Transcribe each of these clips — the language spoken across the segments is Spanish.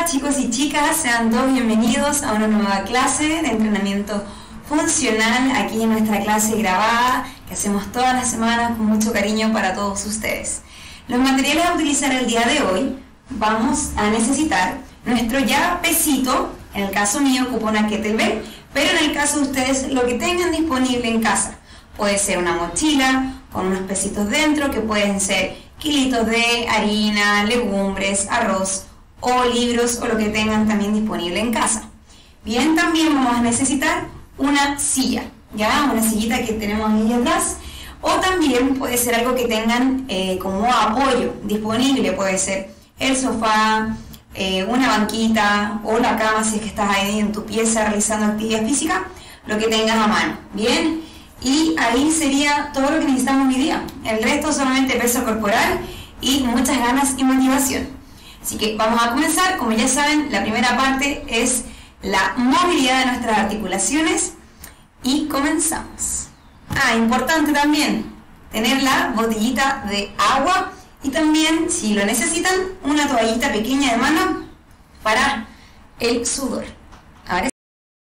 chicos y chicas, sean todos bienvenidos a una nueva clase de entrenamiento funcional aquí en nuestra clase grabada que hacemos todas las semanas con mucho cariño para todos ustedes. Los materiales a utilizar el día de hoy, vamos a necesitar nuestro ya pesito. En el caso mío ocupo una kettlebell, pero en el caso de ustedes lo que tengan disponible en casa. Puede ser una mochila con unos pesitos dentro que pueden ser kilitos de harina, legumbres, arroz o libros o lo que tengan también disponible en casa. Bien, también vamos a necesitar una silla, ya, una sillita que tenemos ahí atrás, o también puede ser algo que tengan como apoyo disponible, puede ser el sofá, una banquita o la cama si es que estás ahí en tu pieza realizando actividad física, lo que tengas a mano, bien. Y ahí sería todo lo que necesitamos hoy día. El resto solamente peso corporal y muchas ganas y motivación. Así que vamos a comenzar. Como ya saben, la primera parte es la movilidad de nuestras articulaciones y comenzamos. Importante también tener la botellita de agua y también, si lo necesitan, una toallita pequeña de mano para el sudor. Ahora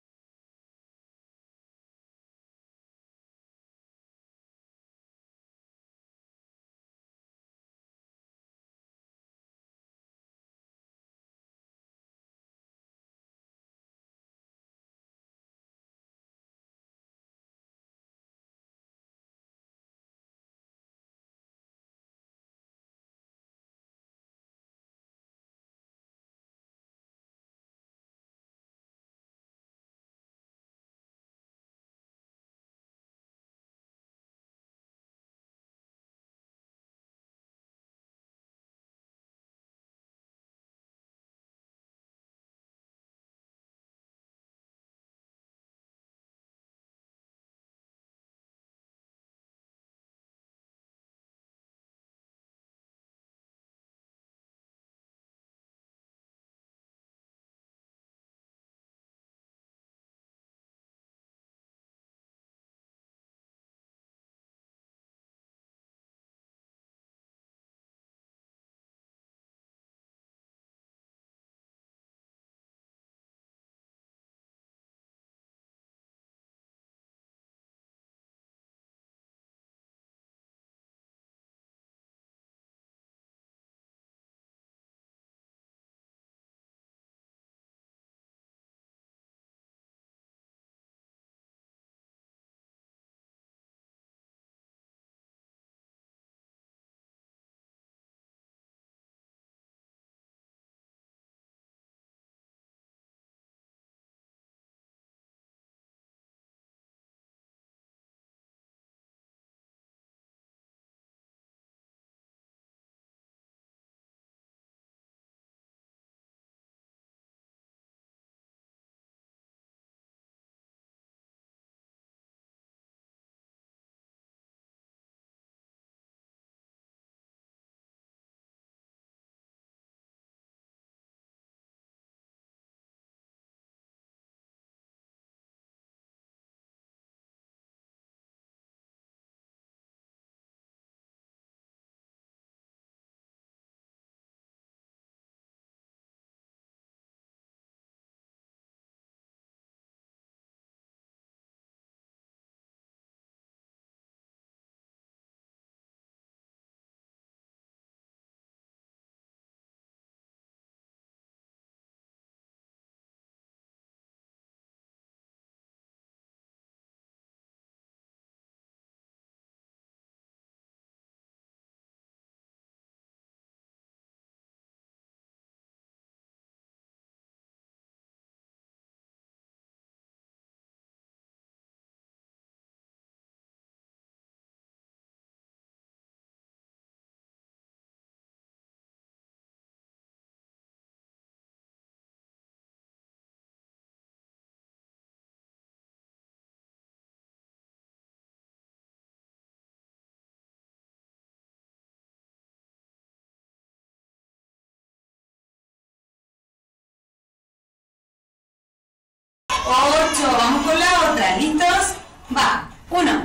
ocho, vamos con la otra, ¿listos? Va, 1,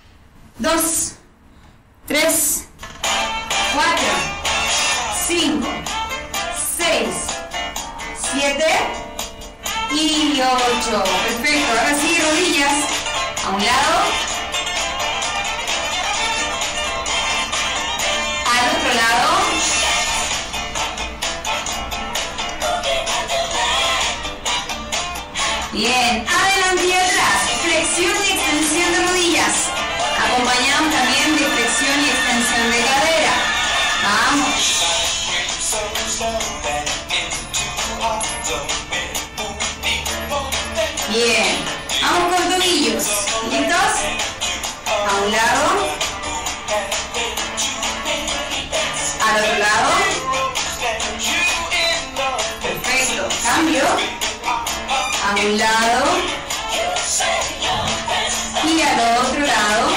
2, 3, 4, 5, 6, 7, 7 y 8. Perfecto. Ahora sí, rodillas a un lado, al otro lado. Bien, adelante y atrás, flexión y extensión de rodillas, acompañados también de flexión y extensión de cadera. Vamos. Bien, vamos con tobillos, ¿listos? A un lado, al otro lado. Perfecto, cambio. A un lado y al otro lado.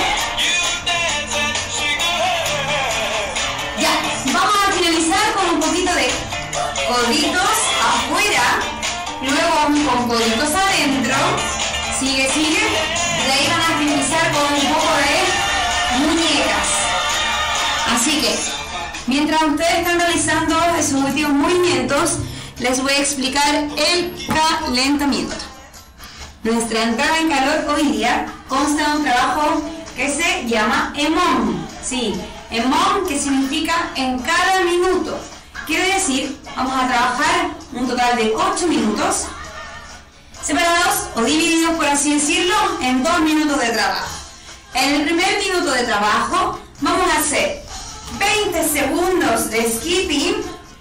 Ya, vamos a finalizar con un poquito de coditos afuera, luego vamos con coditos adentro. Sigue, sigue. Y de ahí van a finalizar con un poco de muñecas. Así que, mientras ustedes están realizando esos últimos movimientos, les voy a explicar el calentamiento. Nuestra entrada en calor hoy día consta de un trabajo que se llama EMOM. Sí, EMOM, que significa en cada minuto. Quiere decir, vamos a trabajar un total de 8 minutos, separados o divididos, por así decirlo, en 2 minutos de trabajo. En el primer minuto de trabajo vamos a hacer 20 segundos de skipping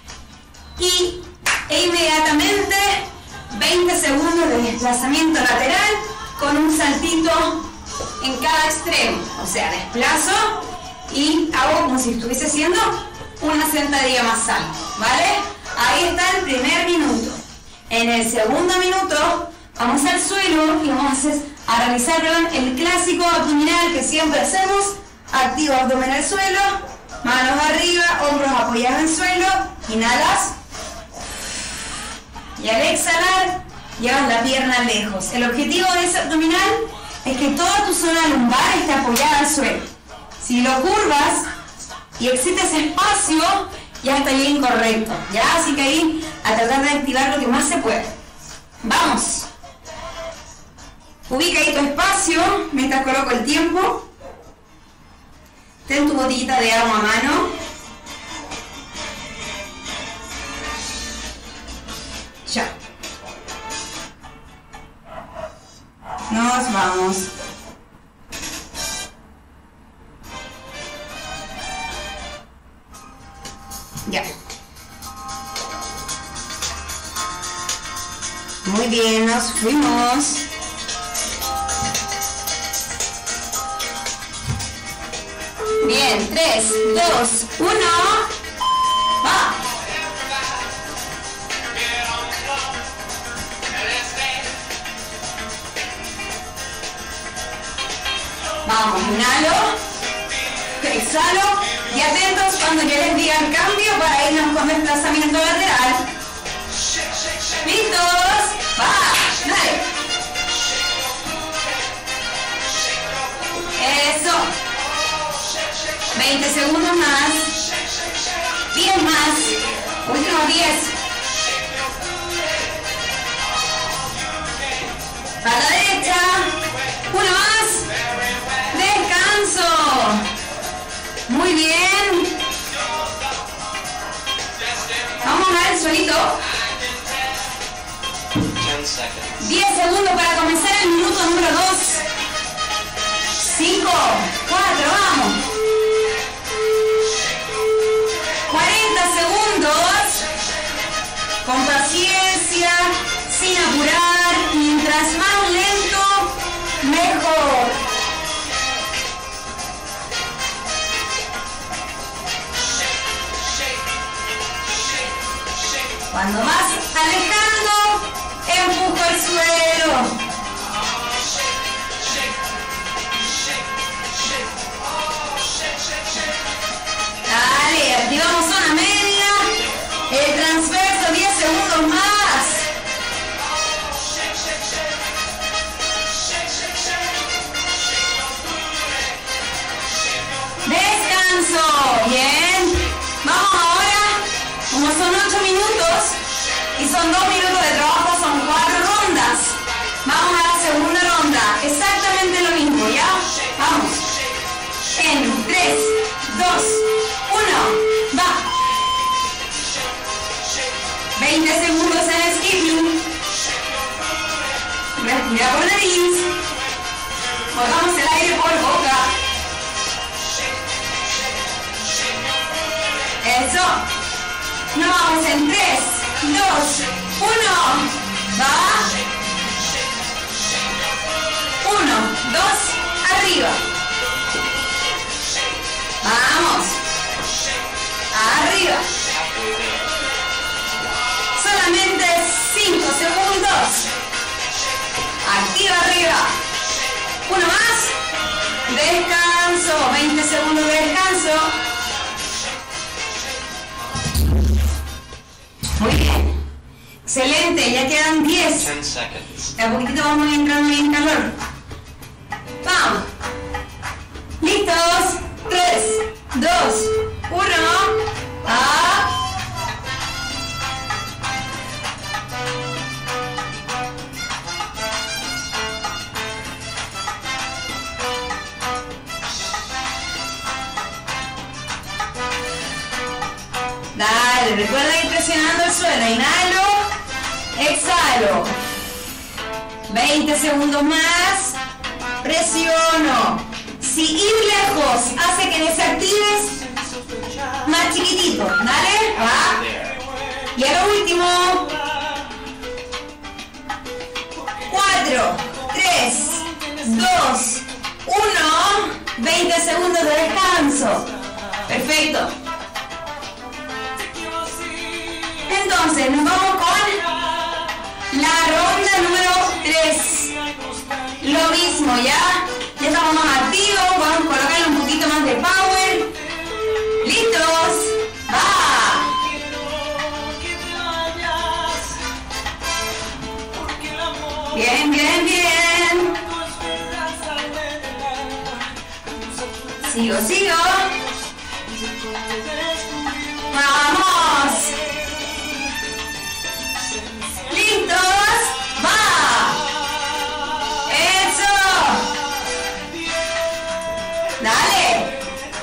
e inmediatamente 20 segundos de desplazamiento lateral con un saltito en cada extremo. O sea, desplazo y hago como si estuviese haciendo una sentadilla más alta, ¿vale? Ahí está el primer minuto. En el segundo minuto vamos al suelo y vamos a realizar el clásico abdominal que siempre hacemos. Activo abdomen al suelo, manos arriba, hombros apoyados en el suelo, inhalas. Y al exhalar, llevas la pierna lejos. El objetivo de ese abdominal es que toda tu zona lumbar esté apoyada al suelo. Si lo curvas y existe ese espacio, ya está bien incorrecto. ¿Ya? Así que ahí, a tratar de activar lo que más se puede. ¡Vamos! Ubica ahí tu espacio mientras coloco el tiempo. Ten tu botellita de agua a mano. Ya. Nos vamos. Ya. Muy bien, nos fuimos. Bien, 3, 2, 1. ¡Va! Vamos, inhalo, exhalo y atentos cuando yo les diga el cambio para irnos con desplazamiento lateral. ¿Listos? ¡Va! ¡Dale! Eso. 20 segundos más. 10 más. Últimos 10. Para la derecha. Uno más. Descanso. Muy bien. Vamos al suelito. 10 segundos para comenzar el minuto número 2. 5, 4, vamos. 40 segundos. Con paciencia, sin apurar. Mientras más lento, mejor. Cuando vas alejando, empujo el suelo. Dale, activamos zona media. El transverso, 10 segundos más. Descanso. Bien. Vamos ahora, como son 8 minutos y son 2 minutos de 20 segundos en skipping. Respira por nariz. Botamos el aire por boca. Eso. Nos vamos en 3, 2, 1. Va. 1, 2, arriba. Vamos. Arriba. Solamente 5 segundos. Activa arriba. Uno más. Descanso. 20 segundos de descanso. Muy bien. Excelente. Ya quedan 10. De a poquitito vamos entrando bien en calor. Vamos. ¿Listos? 3, 2, 1. Dale, recuerda ir presionando el suelo. Inhalo, exhalo. 20 segundos más. Presiono. Si ir lejos hace que desactives, más chiquitito. Dale, va. Y a lo último. 4, 3, 2, 1. 20 segundos de descanso. Perfecto. Entonces, nos vamos con la ronda número 3. Lo mismo, ¿ya? Ya estamos más activos, vamos a colocarle un poquito más de power. ¿Listos? ¡Va! Bien, bien, bien. Sigo, sigo. ¡Vamos! ¿Listos? ¡Va! ¡Eso! ¡Dale!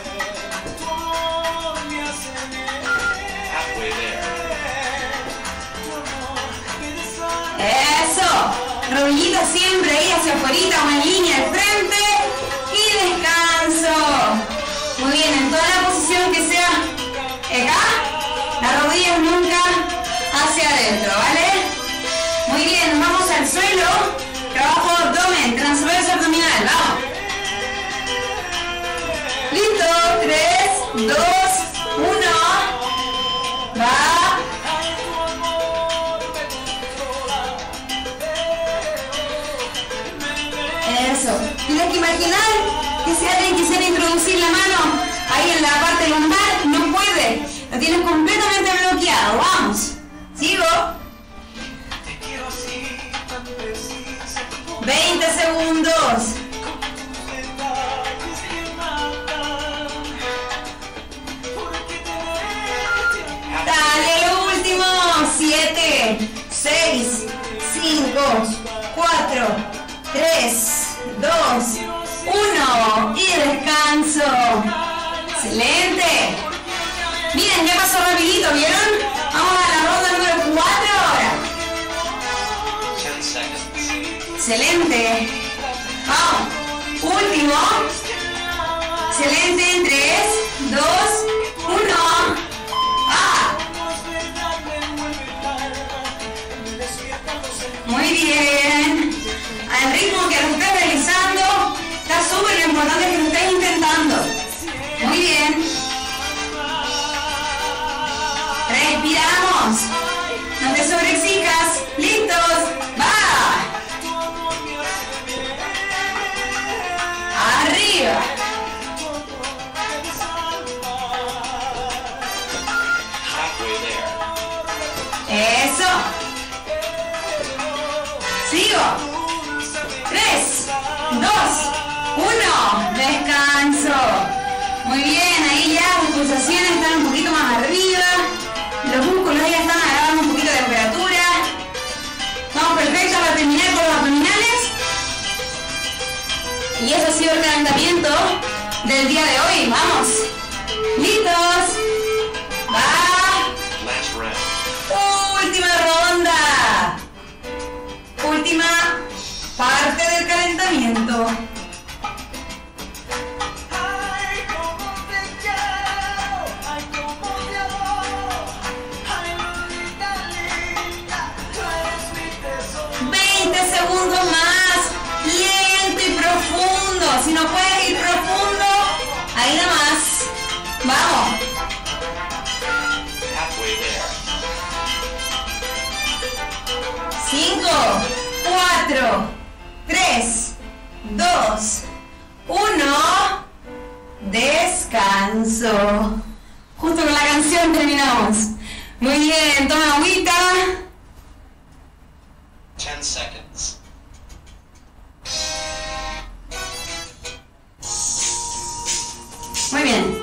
¡Eso! Rodillita siempre ahí hacia afuera o en línea al frente. Y descanso. Muy bien, en toda la posición que sea acá, las rodillas nunca hacia adentro, ¿vale? Muy bien, nos vamos al suelo. Trabajo abdomen, transverso abdominal, vamos. Listo, 3, 2, 1. Va. Eso. Tienes que imaginar que si alguien quisiera introducir la mano ahí en la parte lumbar, no puede. Lo tienes completamente bloqueado. Vamos. Sigo. 20 segundos. Dale, lo último. 7, 6, 5, 4, 3, 2, 1. Y descanso. Excelente. Bien, ya pasó rapidito, ¿vieron? Vamos a la ronda número 4 ahora. Excelente. Vamos. Último. Excelente. En 3, 2, 1. ¡Ah! Muy bien. Al ritmo que lo estés realizando, está súper importante que lo estés intentando. Muy bien. Respiramos. No te sobreexijas. ¿Listos? ¡Va! Arriba. Eso. Sigo. 3, 2, 1. Descanso. Muy bien, ahí ya las pulsaciones están un poquito más arriba. Los músculos ya están agarrando un poquito de temperatura. Vamos perfecto para terminar con los abdominales. Y eso ha sido el calentamiento del día de hoy. Vamos. ¿Listos? Va. Última 5, 4, 3, 2, 1. Descanso. Justo con la canción terminamos. Muy bien, toma agüita. 10 seconds. Muy bien.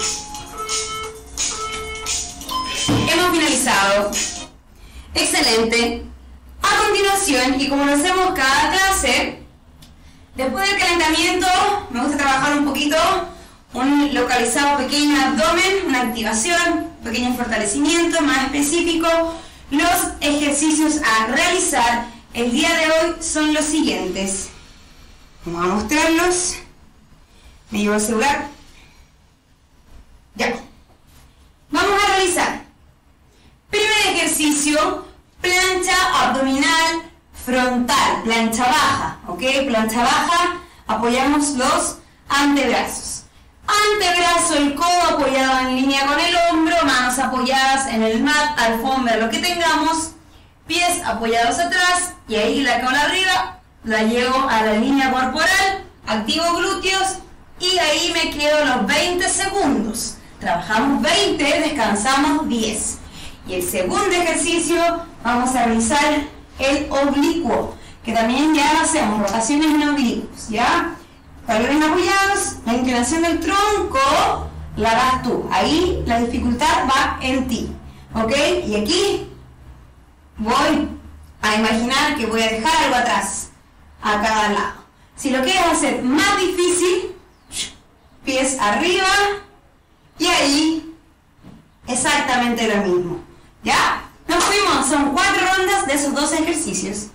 Hemos finalizado. Excelente. A continuación, y como lo hacemos cada clase, después del calentamiento, me gusta trabajar un poquito, un localizado pequeño abdomen, una activación, un pequeño fortalecimiento más específico. Los ejercicios a realizar el día de hoy son los siguientes. Vamos a mostrarlos. Me llevo el celular. Ya. Vamos a realizar. Primer ejercicio, plancha abdominal frontal, plancha baja, ¿ok? Plancha baja, apoyamos los antebrazos. Antebrazo, el codo apoyado en línea con el hombro, manos apoyadas en el mat, alfombra, lo que tengamos, pies apoyados atrás y ahí la cola arriba, la llevo a la línea corporal, activo glúteos y ahí me quedo los 20 segundos. Trabajamos 20, descansamos 10. Y el segundo ejercicio vamos a realizar el oblicuo, que también ya hacemos rotaciones en oblicuos, ¿ya? Talones apoyados, la inclinación del tronco la das tú. Ahí la dificultad va en ti, ¿ok? Y aquí voy a imaginar que voy a dejar algo atrás, a cada lado. Si lo quieres hacer más difícil, pies arriba y ahí exactamente lo mismo. ¿Ya? Nos fuimos, son 4 rondas de esos 2 ejercicios.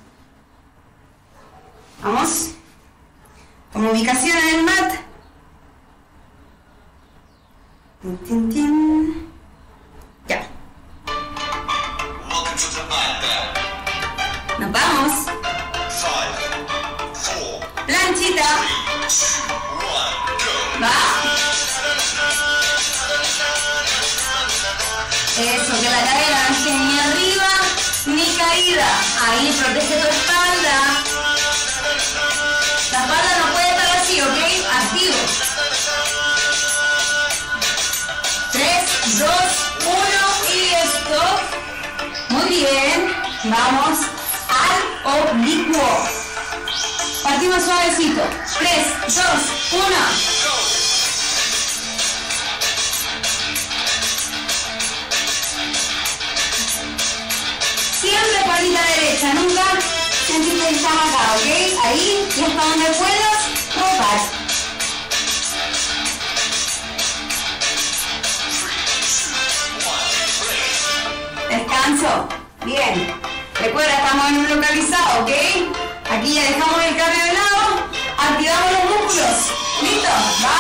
Vamos. Con ubicación en el mat. Tin, tin, tin. Ya. Nos vamos. 5, 4, Planchita. 3, 2, 1, go. Va. Eso, que la cadera no esté ni arriba ni caída. Ahí protege tu espalda. La espalda no puede estar así, ¿ok? Activo. 3, 2, 1 y stop. Muy bien. Vamos al oblicuo. Partimos suavecito. 3, 2, 1. Siempre palita derecha, nunca sentir que estás acá, ¿ok? Ahí y hasta donde puedas, rotar. Descanso. Bien. Recuerda, estamos en un localizado, ¿ok? Aquí ya dejamos el cardio de lado, activamos los músculos. ¿Listo? ¿Va?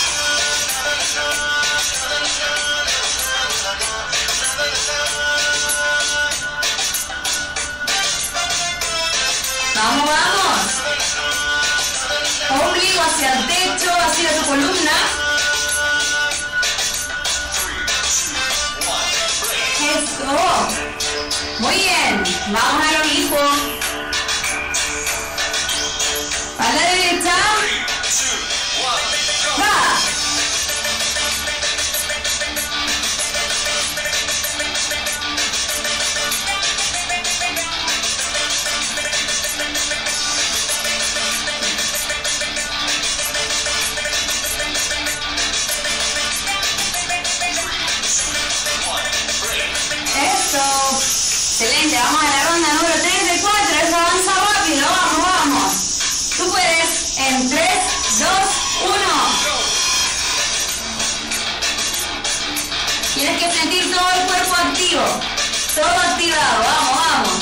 Vamos, vamos. Ombligo hacia el techo, hacia tu columna. Eso. Muy bien. Vamos al oblicuo. A la derecha. Va. Excelente, vamos a la ronda número 3 de 4, eso avanza rápido, vamos, vamos. Tú puedes en 3, 2, 1. Tienes que sentir todo el cuerpo activo, todo activado, vamos, vamos.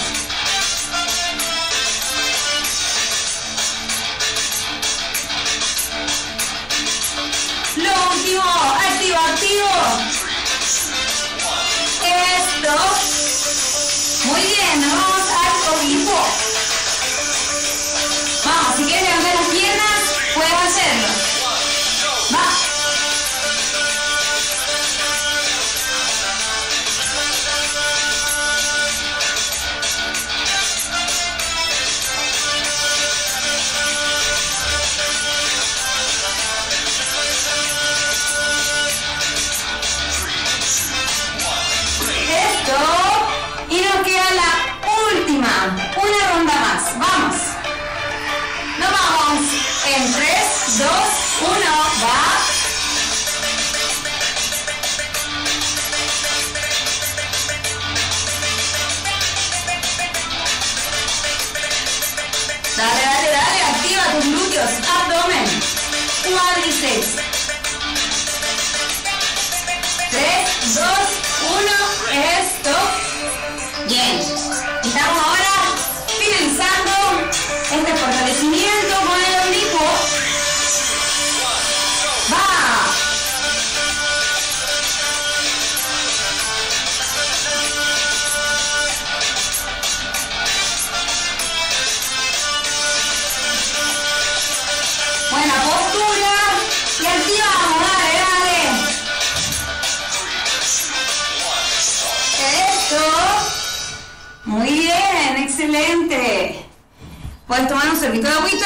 Lo último, activo, activo. Esto. Muy bien, nos vamos al oblicuo. Vamos, si quieres levantar las piernas, puedes hacerlo. Va. los glúteos, abdomen, cuádriceps. 3, 2, 1, esto. Bien. Estamos ahora finalizando este fortalecimiento con el oblicuo. ¡Va! Buena postura y activamos, dale, dale. Esto. Muy bien, excelente. Puedes tomar un sorbito de agüita.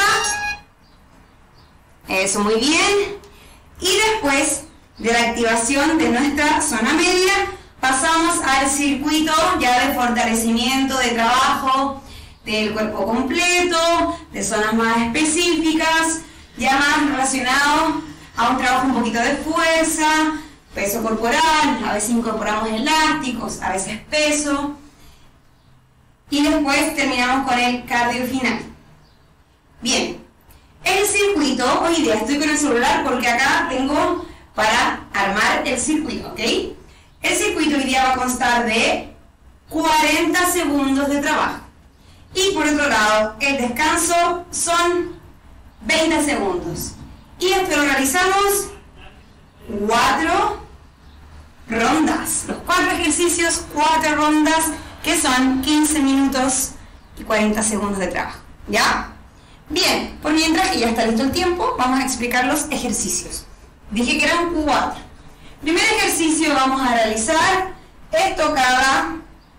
Eso, muy bien. Y después de la activación de nuestra zona media, pasamos al circuito ya de fortalecimiento, de trabajo del cuerpo completo, de zonas más específicas, ya más relacionado a un trabajo un poquito de fuerza, peso corporal, a veces incorporamos elásticos, a veces peso. Y después terminamos con el cardio final. Bien, el circuito, hoy día estoy con el celular porque acá tengo para armar el circuito, ¿ok? El circuito hoy día va a constar de 40 segundos de trabajo. Y por otro lado, el descanso son 20 segundos. Y esto lo realizamos 4 rondas. Los 4 ejercicios, 4 rondas, que son 15 minutos y 40 segundos de trabajo. ¿Ya? Bien, por mientras que ya está listo el tiempo, vamos a explicar los ejercicios. Dije que eran 4. Primer ejercicio, vamos a realizar estocada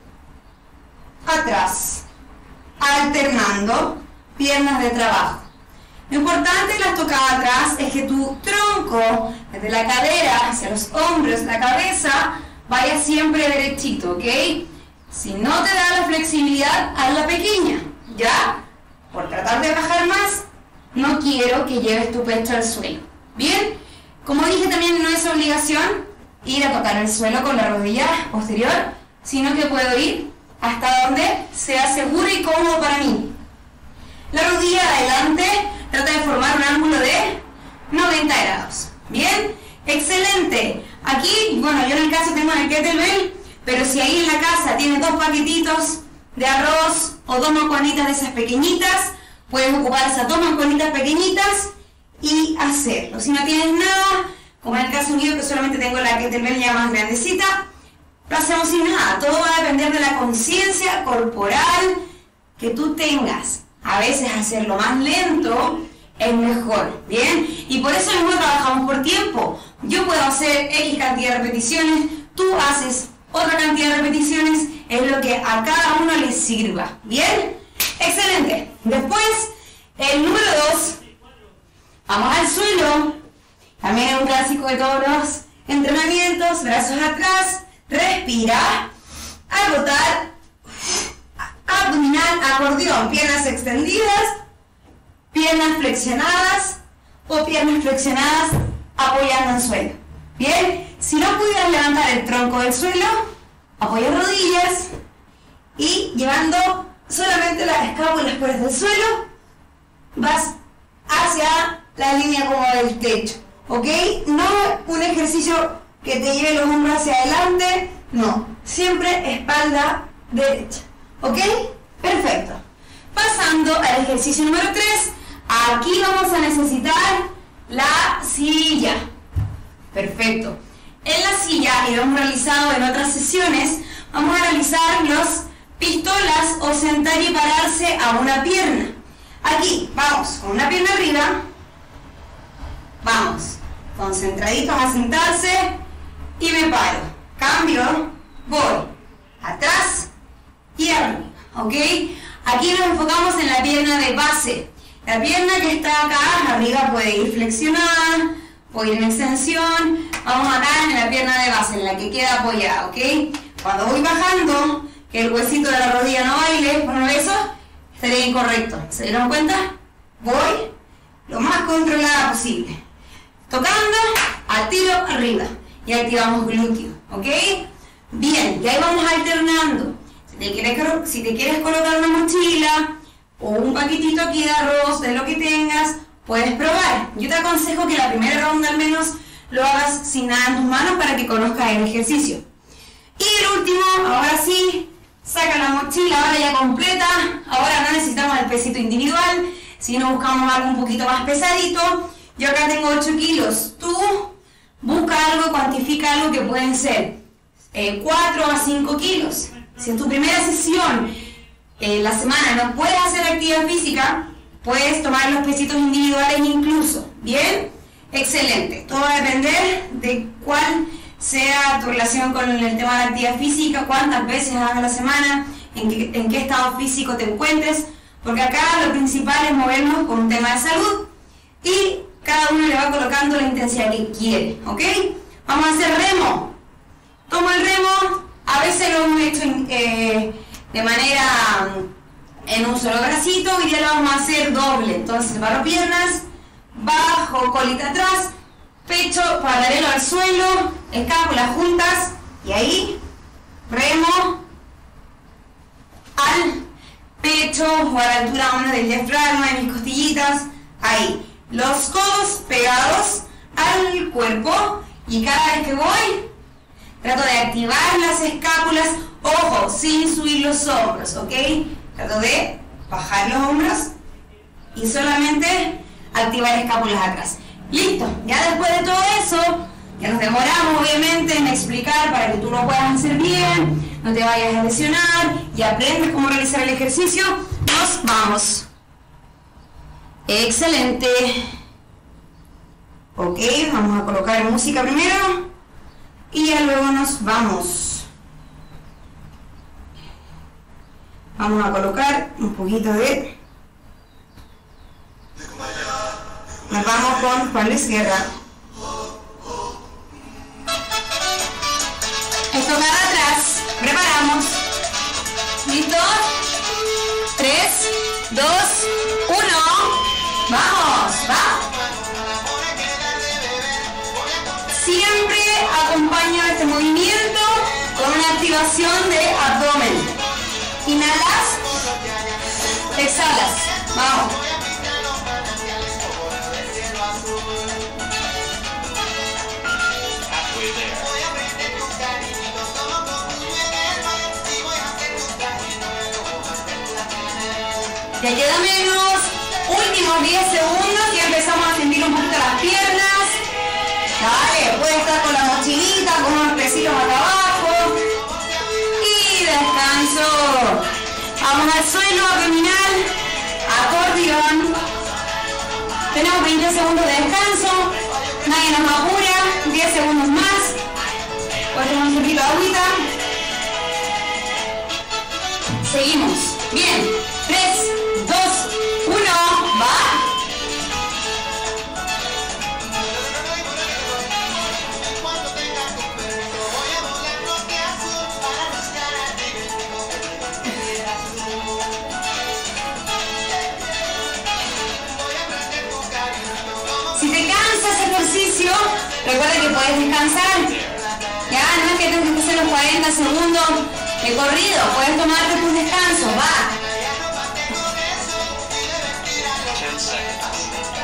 atrás, alternando piernas de trabajo. Lo importante de la estocada atrás es que tu tronco, desde la cadera hacia los hombros, la cabeza, vaya siempre derechito, ¿ok? Si no te da la flexibilidad, hazla pequeña, ¿ya? Por tratar de bajar más, no quiero que lleves tu pecho al suelo. ¿Bien? Como dije también, no es obligación ir a tocar el suelo con la rodilla posterior, sino que puedo ir hasta donde sea seguro y cómodo para mí. La rodilla adelante, trata de formar un ángulo de 90 grados. ¿Bien? Excelente. Aquí, bueno, yo en el caso tengo el kettlebell, pero si ahí en la casa tienes 2 paquetitos de arroz o 2 mancuernitas de esas pequeñitas, puedes ocupar esas 2 mancuernitas pequeñitas y hacerlo. Si no tienes nada, como en el caso mío que solamente tengo la kettlebell ya más grandecita, lo hacemos sin nada. Todo va a depender de la conciencia corporal que tú tengas. A veces hacerlo más lento es mejor, ¿bien? Y por eso mismo trabajamos por tiempo. Yo puedo hacer X cantidad de repeticiones, tú haces otra cantidad de repeticiones, es lo que a cada uno les sirva, ¿bien? Excelente. Después, el número 2, vamos al suelo. También es un clásico de todos los entrenamientos, brazos atrás, respira, agotar, abdominal, acordeón, piernas extendidas, piernas flexionadas o piernas flexionadas apoyando el suelo. Bien, si no pudieras levantar el tronco del suelo, apoya rodillas y llevando solamente las escápulas por el suelo, vas hacia la línea como del techo, ¿ok? No un ejercicio que te lleve los hombros hacia adelante, no, siempre espalda derecha, ¿ok? Perfecto. Pasando al ejercicio número 3, aquí vamos a necesitar la silla. Perfecto. En la silla, y lo hemos realizado en otras sesiones, vamos a realizar los pistolas o sentar y pararse a una pierna. Aquí, vamos, con una pierna arriba, vamos, concentraditos a sentarse y me paro. Cambio, voy, atrás y arriba, ¿ok? Aquí nos enfocamos en la pierna de base. La pierna que está acá arriba puede ir flexionada, puede ir en extensión. Vamos acá en la pierna de base, en la que queda apoyada, ¿ok? Cuando voy bajando, que el huesito de la rodilla no baile, bueno, eso sería incorrecto. ¿Se dieron cuenta? Voy lo más controlada posible. Tocando, al tiro arriba. Y activamos glúteo, ¿ok? Bien, y ahí vamos alternando. Si te quieres colocar una mochila, o un paquetito aquí de arroz, de lo que tengas, puedes probar. Yo te aconsejo que la primera ronda al menos lo hagas sin nada en tus manos para que conozcas el ejercicio. Y el último, ahora sí, saca la mochila, ahora ya completa. Ahora no necesitamos el pesito individual, sino buscamos algo un poquito más pesadito. Yo acá tengo 8 kilos. Tú busca algo, cuantifica algo que pueden ser 4 a 5 kilos. Si en tu primera sesión la semana no puedes hacer actividad física, puedes tomar los pesitos individuales incluso. ¿Bien? Excelente. Todo va a depender de cuál sea tu relación con el tema de la actividad física, cuántas veces hagas a la semana, en qué estado físico te encuentres, porque acá lo principal es movernos con un tema de salud y cada uno le va colocando la intensidad que quiere, ¿ok? Vamos a hacer remo. Tomo el remo, a veces lo hemos hecho de manera en un solo bracito y ya lo vamos a hacer doble. Entonces, paro piernas, bajo, colita atrás, pecho paralelo al suelo, escápulas juntas y ahí remo al pecho o a la altura más del diafragma, de mis costillitas, ahí. Los codos pegados al cuerpo y cada vez que voy trato de activar las escápulas, ojo, sin subir los hombros, ¿ok? Trato de bajar los hombros y solamente activar escápulas atrás. Listo, ya después de todo eso, ya nos demoramos obviamente en explicar para que tú lo puedas hacer bien, no te vayas a lesionar y aprendes cómo realizar el ejercicio. Nos vamos. Excelente. Ok, vamos a colocar música primero y ya luego nos vamos. Vamos a colocar un poquito de... Nos vamos con Juan Luis Guerra. Estocada atrás. Preparamos. ¿Listo? 3, 2, 1. ¡Vamos! ¡Va! Siempre acompaña este movimiento con una activación de abdomen. Inhalas, exhalas. Vamos. Ya queda menos, últimos 10 segundos y empezamos a sentir un poquito las piernas. Dale, puedes estar con la mochilita, con unos pesitos acá abajo. Y descanso. Vamos al suelo, abdominal, acordeón. Tenemos 20 segundos de descanso. Nadie nos apura. 10 segundos más. Puedes tomar un poquito de agüita. Seguimos. Bien. 3, 2, 1, va. Si te cansa ese ejercicio, recuerda que puedes descansar. Ya, no es que tengas que hacer los 40 segundos de corrido, puedes tomarte tus descansos, va. 10 seconds.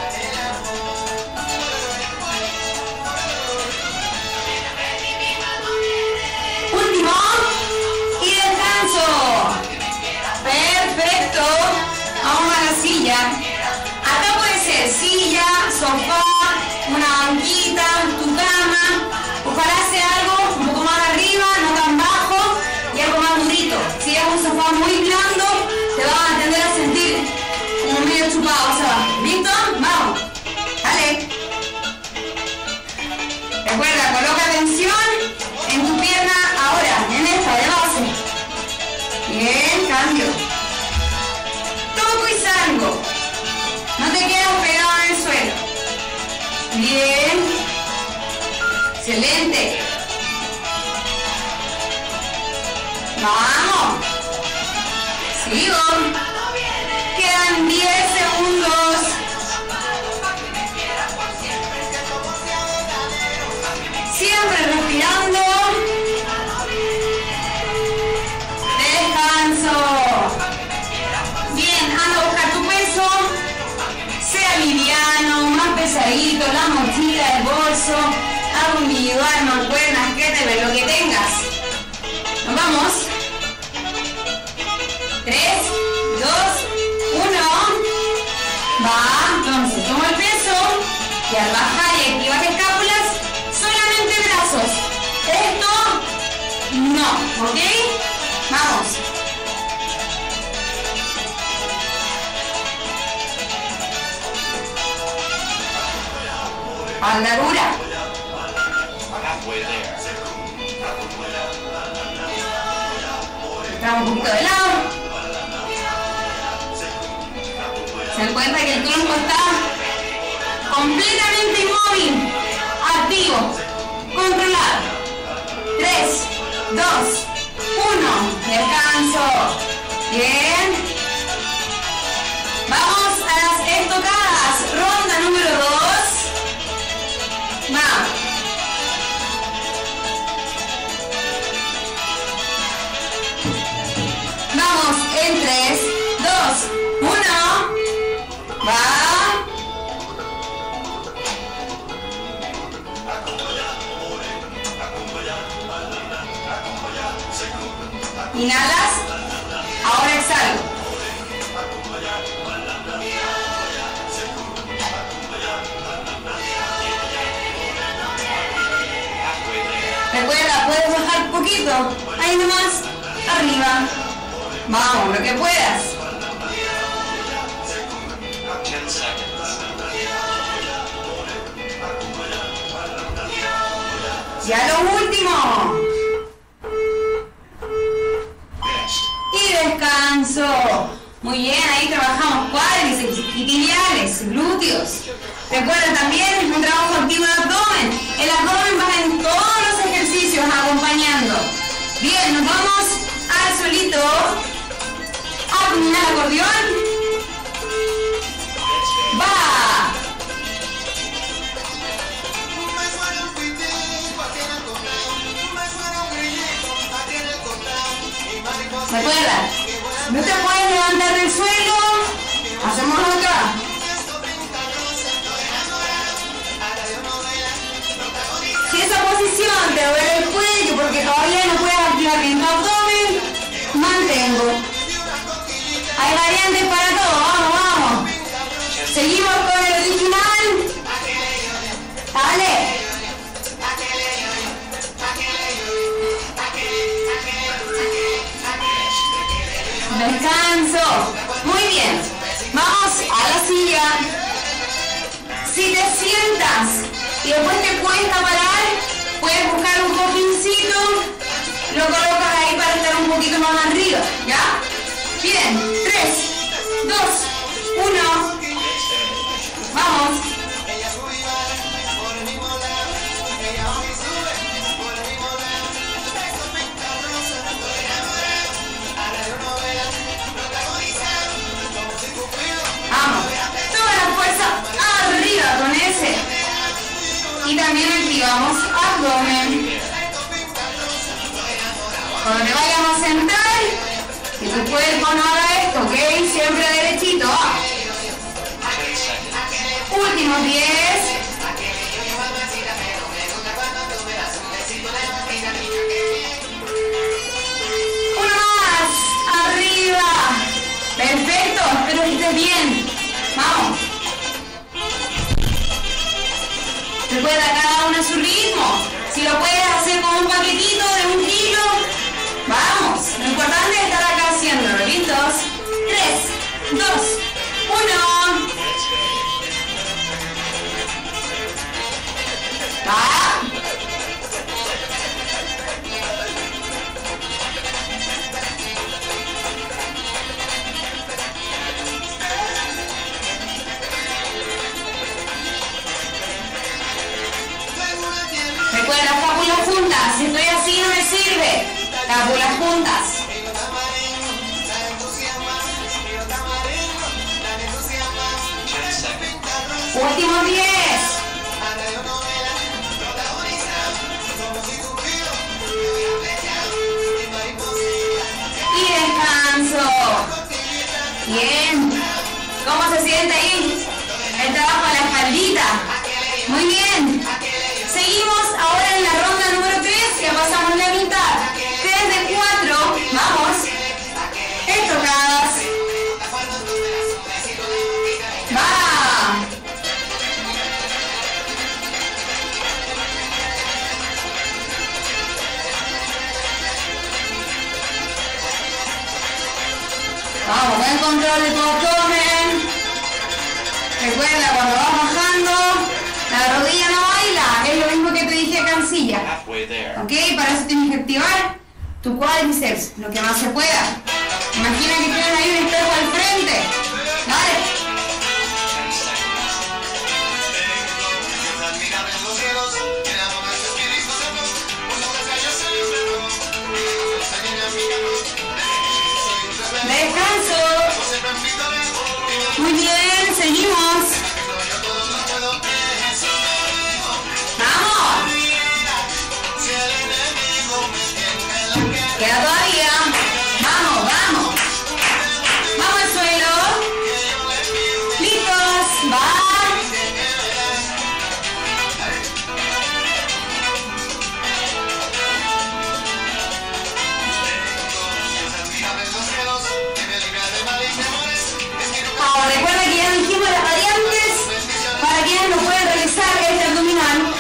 Último y descanso. Perfecto. Vamos a la silla. Acá puede ser silla, sofá, una banquita, tu cama. Ojalá sea algo un poco más arriba, no tan bajo y algo más durito. Si es un sofá muy blando, te vas a tender a sentir como medio chupado hacia abajo. ¿Listo? Vamos. Dale. Recuerda, coloca tensión en tu pierna ahora, en esta de base. Bien, cambio. Toco y salgo. No te quedas pegado en el suelo. Bien. Excelente. Vamos. Sigo. Quedan 10 segundos. Siempre respirando. Descanso. Bien, ando descanso, algo individual, mancuernas, kettlebell, lo que tengas. Nos vamos. 3, 2, 1. Va, entonces tomo el peso y al bajar y activar escápulas, solamente brazos. Esto, no, ¿ok? Vamos. Andadura. Tramos un poquito de lado. Se dan cuenta que el tronco está completamente inmóvil, activo, controlado. 3, 2, 1. Descanso. Bien. Vamos a las estocadas. Ronda número 2. Va. Vamos en 3, 2, 1. Va. Inhalas. Ahora exhalo. Recuerda, puedes bajar poquito. Ahí nomás. Arriba. Vamos, lo que puedas. 10 seconds. Ya lo último. Y descanso. Muy bien, ahí trabajamos cuádriceps, isquiotibiales, glúteos. Recuerda también, es un trabajo activo de abdomen. El abdomen va en todos los ejercicios acompañando. Bien, nos vamos al solito. Abdominal acordeón. Va. Recuerda, no te puedes levantar del suelo. Hacemos acá. Si esa posición te duele el cuello porque todavía no puedes activar bien tu abdomen, mantengo. Hay variantes para todo. Vamos, vamos. Seguimos con el original. Dale. Descanso. Muy bien. Vamos a la silla. Si te sientas y después te cuesta parar, puedes buscar un cojincito, lo colocas ahí para estar un poquito más arriba, ¿ya? Bien. 3, 2, 1. Vamos. Vamos, toda la fuerza arriba con ese. Y también activamos abdomen. Cuando te vayamos a sentar, que tu cuerpo no haga esto, ¿ok? Siempre derechito. Últimos 10. Uno más, arriba. Perfecto, espero que estés bien. Vamos. Recuerda, cada uno a su ritmo. Si lo puedes hacer con un paquetito de 1 kilo, vamos. Lo importante es estar acá haciéndolo. ¿Listos? 3, 2, 1. Va. Recuerda, cápulas juntas. Si estoy así no me sirve. Cápulas juntas. Últimos 10. Y descanso. Bien. ¿Cómo se siente ahí? El trabajo a la espaldita. Muy bien. Seguimos ahora en la ronda número 3, ya pasamos la mitad. 3 de 4, vamos. Estocadas. Va. Vamos, buen control de tu abdomen. Recuerda, cuando vas bajando, la rodilla no baila. Es lo mismo que te dije acá en silla. Halfway there. ¿Ok? Para eso tienes que activar tu cuádriceps, lo que más se pueda. Imagina que tienes ahí un espejo al frente. Dale. 10 seconds. Descanso. Muy bien, seguimos. ¡Vamos! Queda todavía. Vamos, vamos. Vamos al suelo. Listos. Va. Ahora recuerda que ya dijimos las variantes para quienes no pueden realizar este abdominal.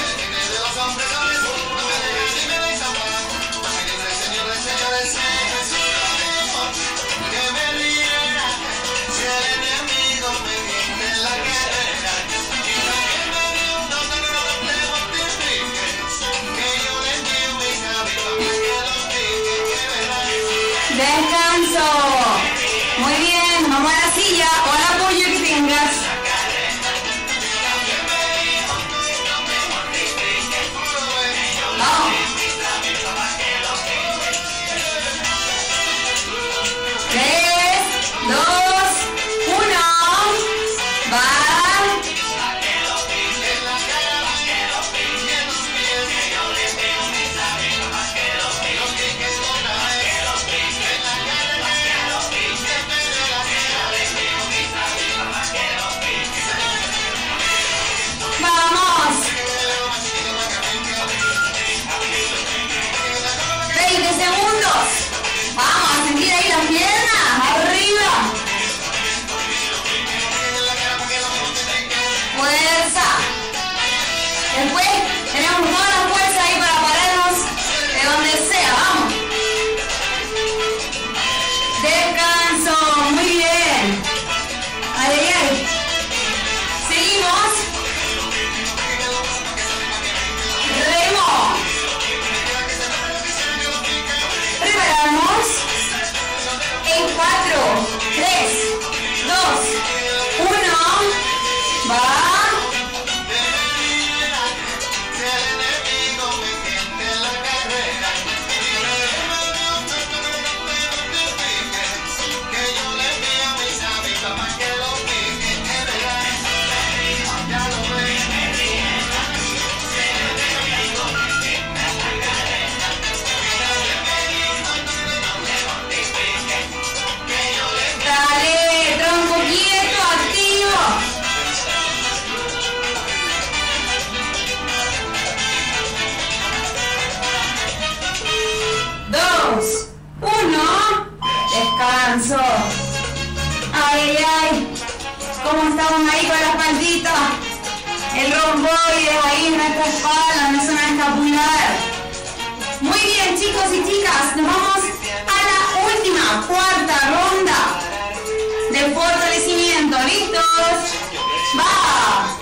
Descanso. Muy bien, vamos a la silla o al apoyo que tengas. Vamos. 3, 2, 1. Va. Vamos. 20 segundos. Vamos a sentir ahí las piernas. Arriba. Fuerza. Después tenemos toda la fuerza ahí para pararnos de donde sea. Vamos. Descanso. Muy bien. Ay, ay, ay. Seguimos. Remo. Preparamos. En 4, 3, 2, 1. Va. Dale, tronco quieto, activo. 2, 1. Descanso. Ay, ay, ay. ¿Cómo estamos ahí con la espaldita? El romboide ahí en nuestra espalda, en la zona escapular. Muy bien, chicos y chicas. Nos vamos a la última, cuarta ronda de fortalecimiento. ¿Listos? ¡Va!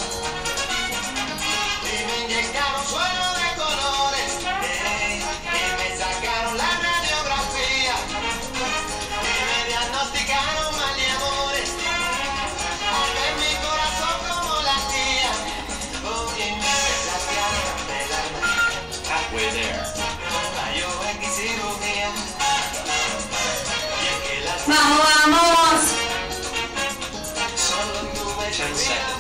Halfway there. ¡Vamos, vamos! 10 seconds.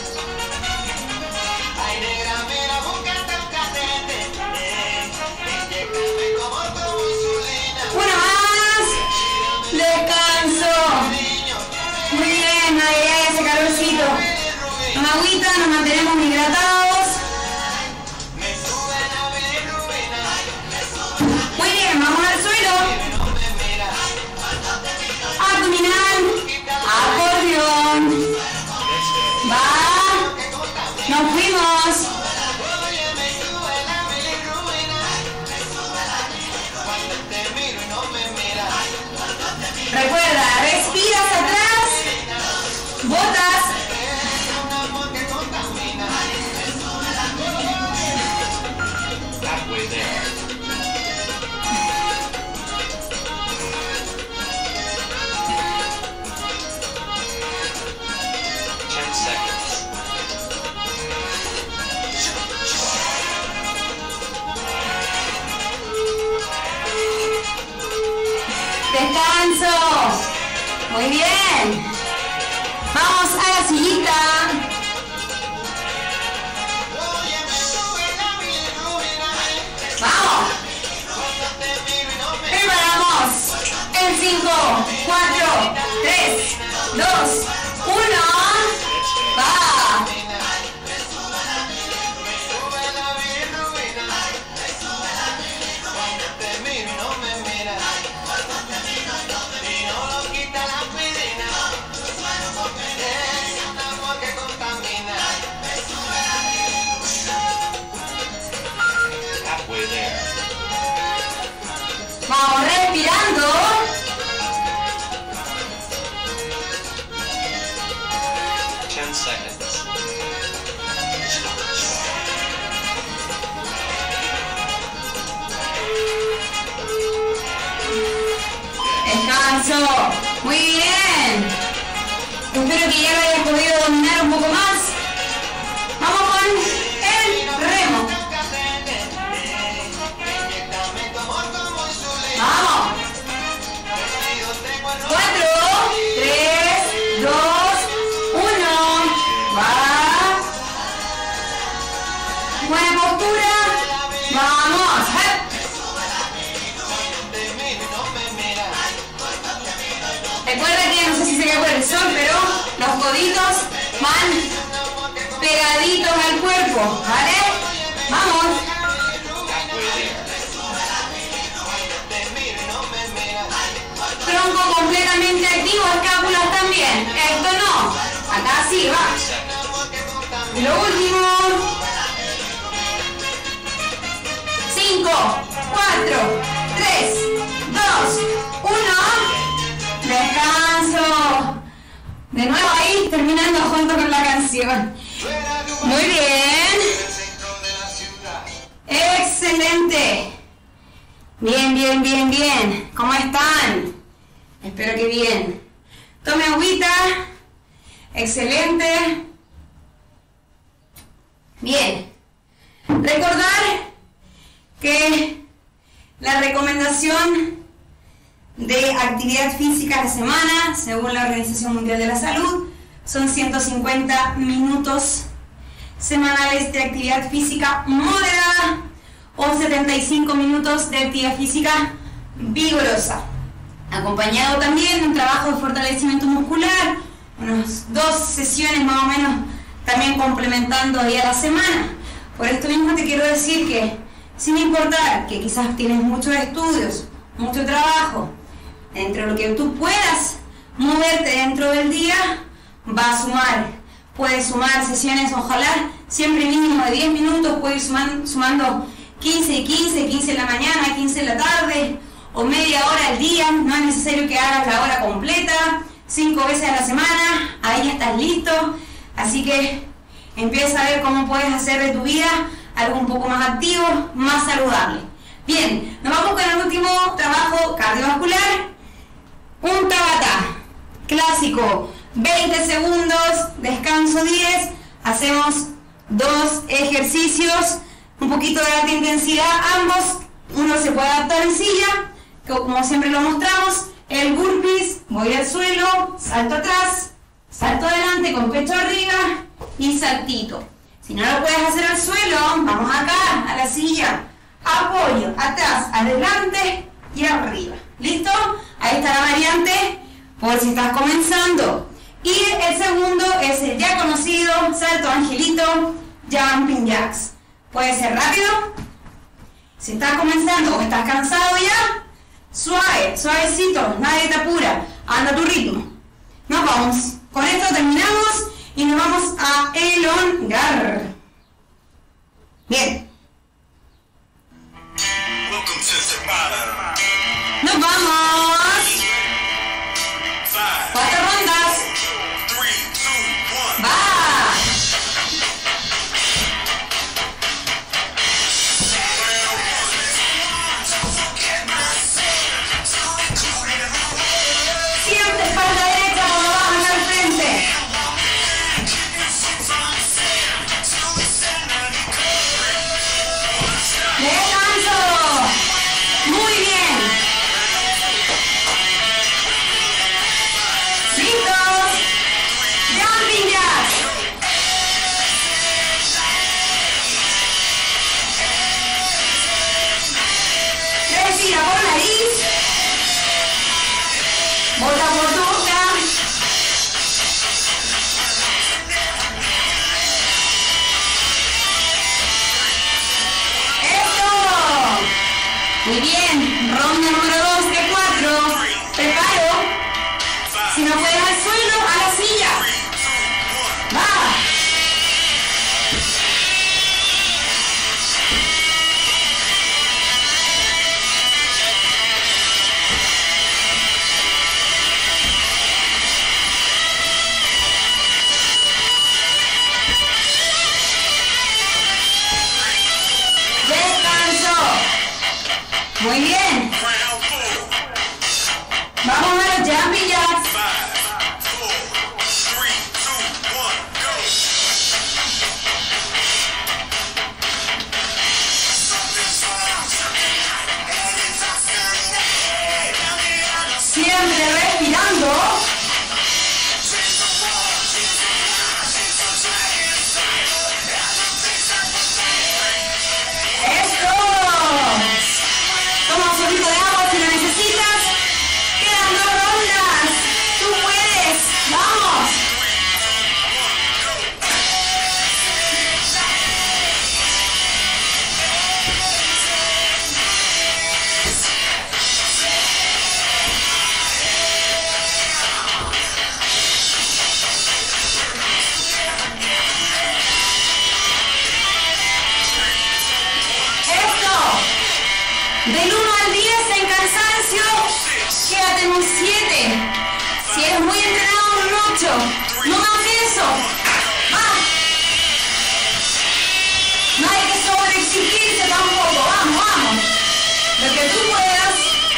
Una más. Descanso. Muy bien, ahí hay ese calorcito. Con agüita nos mantenemos hidratados. Muy bien. Vamos a la sillita. Vamos. Preparamos. En 5, 4, 3, 2, 1. Va. Halfway there. Vamos respirando. 10 seconds. Descanso. Muy bien. Espero que ya lo hayas podido dominar un poco más. Vamos con el remo. Vamos. 4, 3, 2, 1. Va. Buena postura. Vamos. Recuerda que no sé si se ve por el sol, pero los coditos van pegaditos al cuerpo, ¿vale? Vamos. Tronco completamente activo, escápulas también. Esto no. Acá sí, va. Y lo último. 5, 4, 3, 2, 1. Descanso. De nuevo ahí, terminando junto con la canción. Muy bien. Excelente. Bien, bien, bien, bien. ¿Cómo están? Espero que bien. Tome agüita. Excelente. Bien. Recordar que la recomendación de actividad física a la semana, según la Organización Mundial de la Salud, son 150 minutos semanales de actividad física moderada o 75 minutos de actividad física vigorosa, acompañado también de un trabajo de fortalecimiento muscular, unas 2 sesiones más o menos también complementando ahí a la semana. Por esto mismo te quiero decir que, sin importar que quizás tienes muchos estudios, mucho trabajo, dentro de lo que tú puedas moverte dentro del día, va a sumar. Puedes sumar sesiones, ojalá, siempre mínimo de 10 minutos, puedes ir sumando 15 y 15, 15 en la mañana, 15 en la tarde, o media hora al día. No es necesario que hagas la hora completa, 5 veces a la semana, ahí ya estás listo. Así que empieza a ver cómo puedes hacer de tu vida algo un poco más activo, más saludable. Bien, nos vamos con el último trabajo cardiovascular. Un Tabata clásico, 20 segundos, descanso 10, hacemos 2 ejercicios, un poquito de alta intensidad ambos, uno se puede adaptar en silla, como siempre lo mostramos, el burpees, voy al suelo, salto atrás, salto adelante con pecho arriba y saltito. Si no lo puedes hacer al suelo, vamos acá, a la silla, apoyo, atrás, adelante y arriba. ¿Listo? Ahí está la variante por si estás comenzando. Y el segundo es el ya conocido salto angelito, jumping jacks. Puede ser rápido. Si estás comenzando o estás cansado ya, suave, suavecito, nadie te apura, anda a tu ritmo. Nos vamos. Con esto terminamos y nos vamos a elongar. Bien. Nos vamos. 4 rondas. Va. Siempre espalda derecha cuando bajas al frente. Descanso. Muy bien. Si no puedes al suelo, a la silla. Va. Descanso. Muy bien. Vamos a los jumping jacks. Siempre respirando. ¡Eso! Toma un poquito de agua si lo necesitas. Quedan 2 rondas. Tú puedes. ¡Vamos! Del 1 al 10 en cansancio, quédate en un 7. Si eres muy entrenado, un 8. No más que eso. ¡Va! No hay que sobreexigirse tampoco. Vamos, vamos. Lo que tú puedas.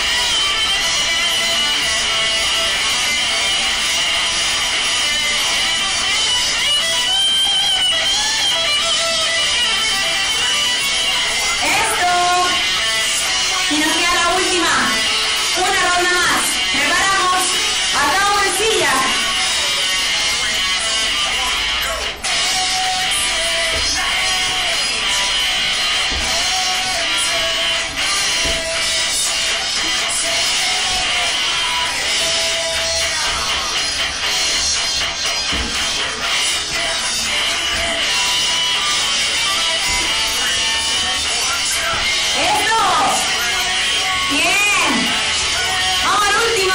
Y nos queda la última, una ronda más. Preparamos, acabo en silla. Bien, vamos al último.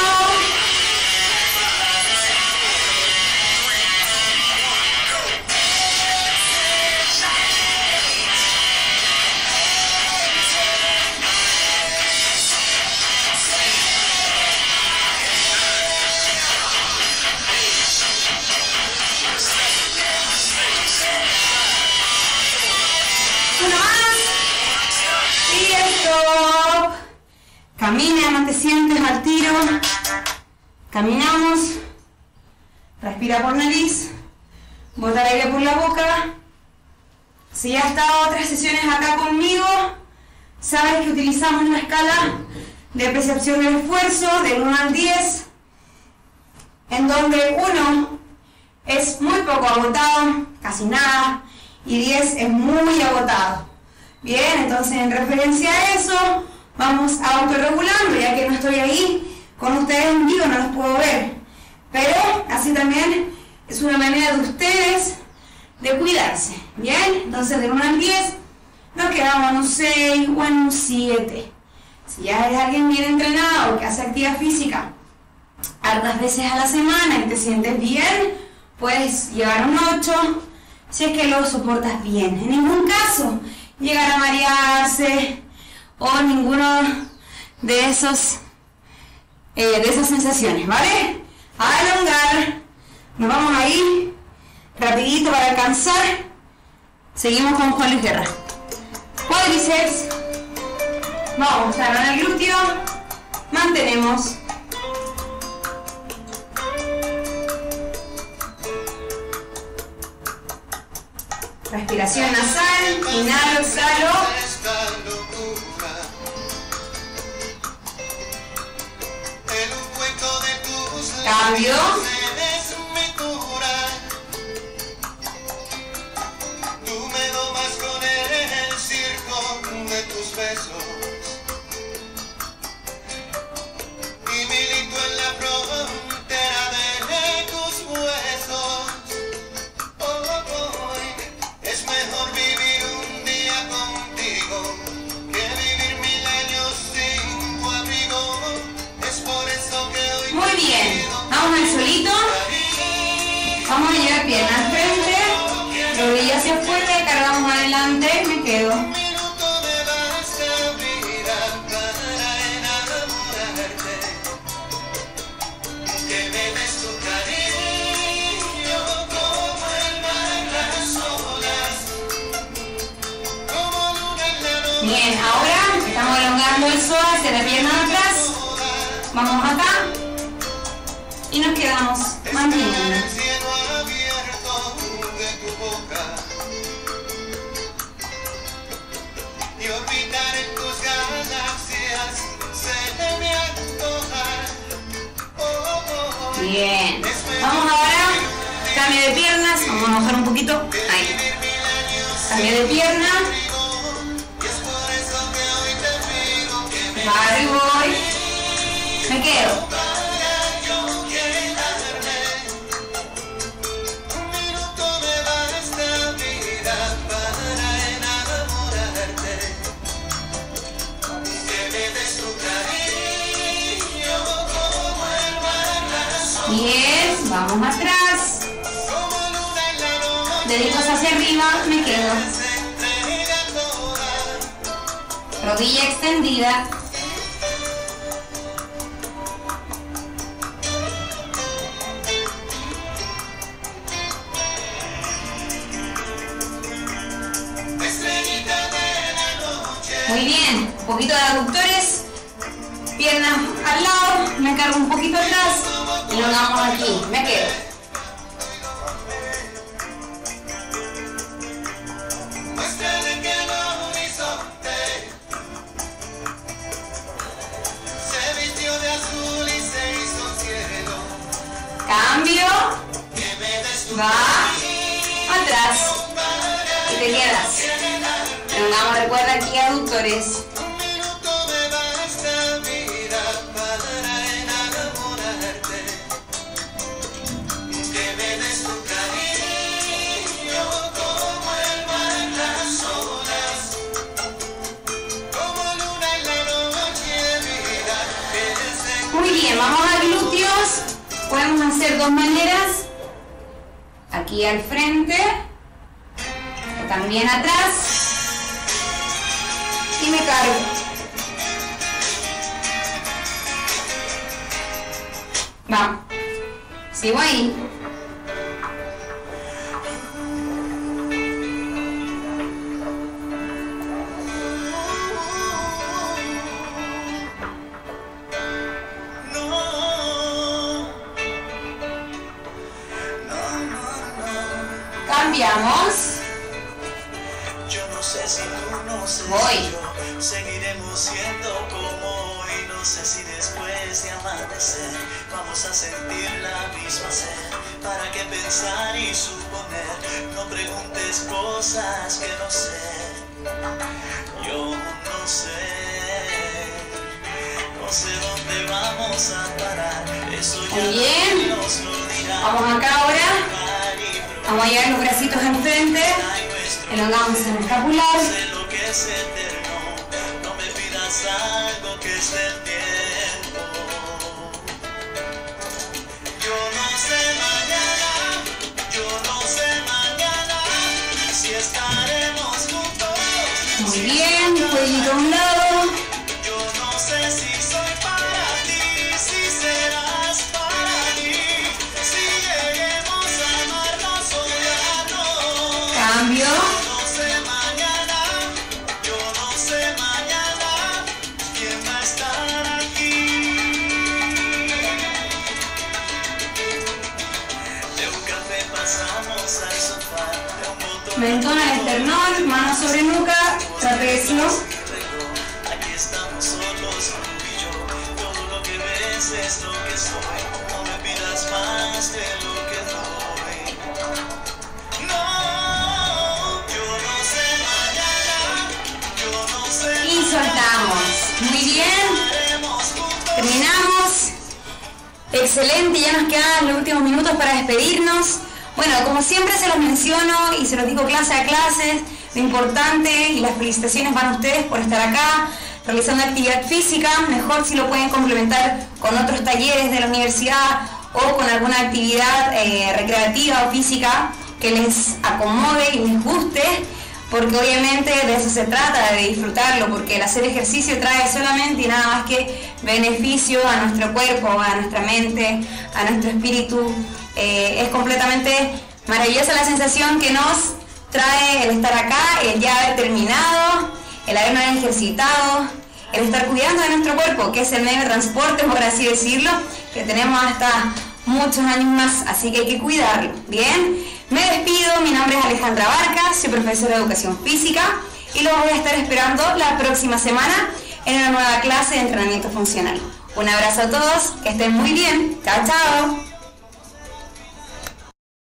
Uno más. Y stop. Camina, no te sientes al tiro. Caminamos. Respira por nariz. Bota el aire por la boca. Si ya has estado otras sesiones acá conmigo, sabes que utilizamos la escala de percepción del esfuerzo del 1 al 10, en donde 1 es muy poco agotado, casi nada, y 10 es muy agotado. Bien, entonces en referencia a eso, vamos autorregulando, ya que no estoy ahí con ustedes en vivo, no los puedo ver. Pero así también es una manera de ustedes de cuidarse. Bien, entonces del 1 al 10 nos quedamos en un 6 o en un 7. Si ya eres alguien bien entrenado, que hace actividad física hartas veces a la semana y te sientes bien, puedes llevar un 8 si es que lo soportas bien. En ningún caso llegar a marearse o ninguno de esas sensaciones, ¿vale? A elongar, nos vamos ahí rapidito para alcanzar. Seguimos con Juan Luis Guerra. Cuádriceps, vamos a agarrar el glúteo, mantenemos. Respiración nasal, inhalo, exhalo. Cambio. Tú me domas con el circo de tus besos y milito en la frontera de tus huesos. Es mejor vivir un día contigo que vivir 1000 años sin tu abrigo. Es por eso que hoy muy bien, vamos a el solito. Vamos a llevar pierna al frente, rodilla hacia afuera, cargamos adelante, me quedo. Bien, ahora estamos elongando el psoas hacia la pierna de atrás. Vamos acá y nos quedamos manteniendo. Bien, vamos ahora, cambio de piernas, vamos a bajar un poquito, ahí, cambio de pierna, paro y voy, me quedo. Bien, vamos atrás, deditos hacia arriba, me quedo, rodilla extendida, muy bien, un poquito de aductores, piernas al lado, me cargo un poquito atrás. Y lo damos aquí, me quedo. Cambio. Va. Atrás. Y te quedas. Elongamos, recuerda aquí aductores. Muy bien, vamos a glúteos. Podemos hacer dos maneras. Aquí al frente. O también atrás. Y me cargo. Vamos. Sigo ahí. Cambiamos. Yo no sé si tú, no sé Voy. si yo seguiremos siendo como hoy. No sé si después de amanecer vamos a sentir la misma sed. ¿Para qué pensar y suponer? No preguntes cosas que no sé. Yo no sé. No sé dónde vamos a parar. Eso ya Muy bien. nos lo dirá. Vamos acá ahora. Vamos a llevar los bracitos al frente. Elongamos en el escapular. Sé lo que es eterno, no me pidas algo que es del tiempo. Yo no sé mañana si estaremos juntos. Muy bien, cuellito a un lado. Yo no sé si soy para ti, si serás para mí, si lleguemos a amarnos o odiarnos. Cambio. Yo no sé mañana quién va a estar aquí. De un café pasamos al sofá, de un botón Mentón al esternón, mano sobre nuca, trapecio. aquí estamos solos tú y yo. Todo lo que ves es lo que soy. No me pidas más de lo que doy. No, yo no sé mañana, yo no sé. Y soltamos. Muy bien. Terminamos. Excelente, ya nos quedan los últimos minutos para despedirnos. Bueno, como siempre se los menciono y se los digo clase a clase, lo importante y las felicitaciones van a ustedes por estar acá realizando actividad física. Mejor si lo pueden complementar con otros talleres de la universidad o con alguna actividad recreativa o física que les acomode y les guste, porque obviamente de eso se trata, de disfrutarlo, porque el hacer ejercicio trae solamente y nada más que beneficio a nuestro cuerpo, a nuestra mente, a nuestro espíritu. Es completamente maravillosa la sensación que nos trae el estar acá, el ya haber terminado, el habernos ejercitado, el estar cuidando de nuestro cuerpo, que es el medio de transporte, por así decirlo, que tenemos hasta muchos años más, así que hay que cuidarlo. Bien, me despido, mi nombre es Alejandra Barca, soy profesora de Educación Física y los voy a estar esperando la próxima semana en una nueva clase de entrenamiento funcional. Un abrazo a todos, que estén muy bien, chao chao.